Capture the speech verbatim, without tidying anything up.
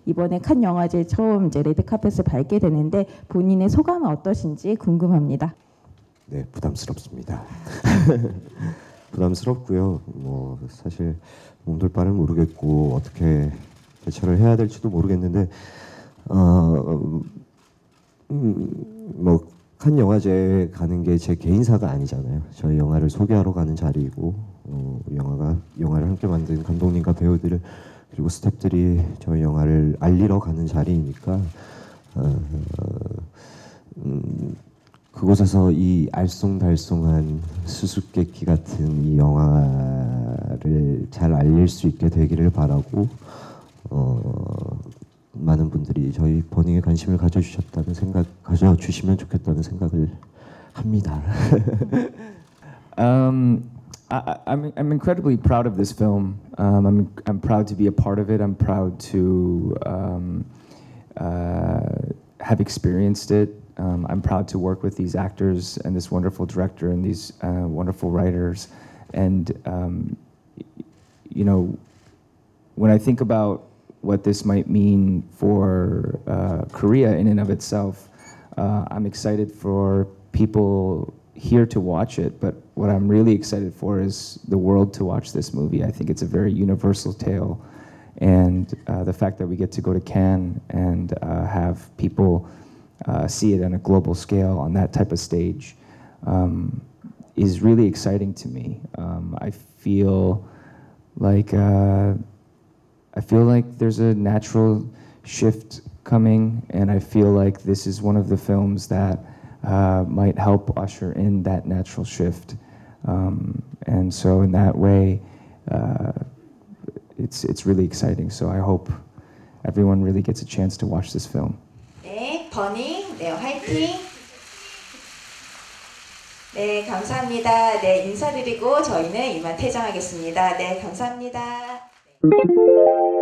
이번에 칸 영화제 처음 이제 레드카펫을 밟게 되는데 본인의 소감은 어떠신지 궁금합니다. 네, 부담스럽습니다. 부담스럽고요. 뭐 사실 몸둘 바를 모르겠고 어떻게 대처를 해야 될지도 모르겠는데 어, 음, 뭐 칸 영화제 가는 게 제 개인사가 아니잖아요. 저희 영화를 소개하러 가는 자리이고 어, 영화가 영화를 함께 만든 감독님과 배우들 그리고 스태프들이 저희 영화를 알리러 가는 자리이니까 어, 음, 그곳에서 이 알쏭달쏭한 수수께끼 같은 이 영화를 잘 알릴 수 있게 되기를 바라고 어, 많은 분들이 저희 버닝에 관심을 가져주셨다는 생각, 가져주시면 좋겠다는 생각을 합니다. um, I, I'm I'm incredibly proud of this film. Um, I'm I'm proud to be a part of it. I'm proud to um, uh, have experienced it. Um, I'm proud to work with these actors and this wonderful director and these uh, wonderful writers. And um, you know, when I think about what this might mean for uh, Korea in and of itself, uh, I'm excited for people here to watch it, but what I'm really excited for is the world to watch this movie. I think it's a very universal tale, and uh, the fact that we get to go to Cannes and uh, have people uh, see it on a global scale on that type of stage um, is really exciting to me. Um, I feel like uh, I feel like there's a natural shift coming, and I feel like this is one of the films that uh, might help usher in that natural shift. Um, and so in that way, uh, it's it's really exciting. So I hope everyone really gets a chance to watch this film. 네, 버닝, 네, 화이팅. 네, 감사합니다. 네, 인사드리고 저희는 이만 퇴장하겠습니다. 네, 감사합니다. 네.